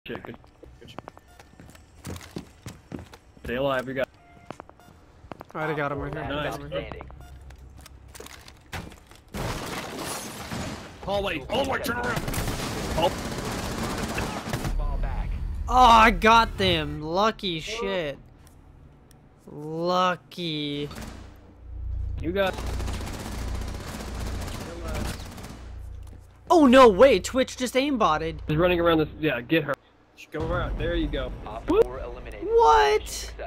Shit, good. Good. Stay alive, you got. Alright, I got him right here. Nice. Hallway, turn around. Oh. Oh, I got them. Lucky shit. Lucky. You got. Oh no, wait, Twitch just aimbotted. He's running around this. Yeah, get her. Go around. There you go. What?